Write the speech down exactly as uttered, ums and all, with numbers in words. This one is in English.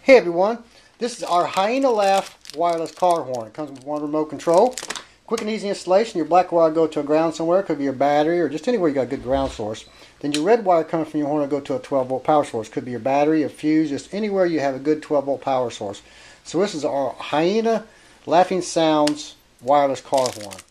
Hey everyone, this is our Hyena Laugh wireless car horn. It comes with one remote control. Quick and easy installation. Your black wire will go to a ground somewhere. It could be your battery or just anywhere you got a good ground source. Then your red wire coming from your horn will go to a twelve volt power source. Could be your battery, a fuse, just anywhere you have a good twelve volt power source. So this is our Hyena Laughing Sounds wireless car horn.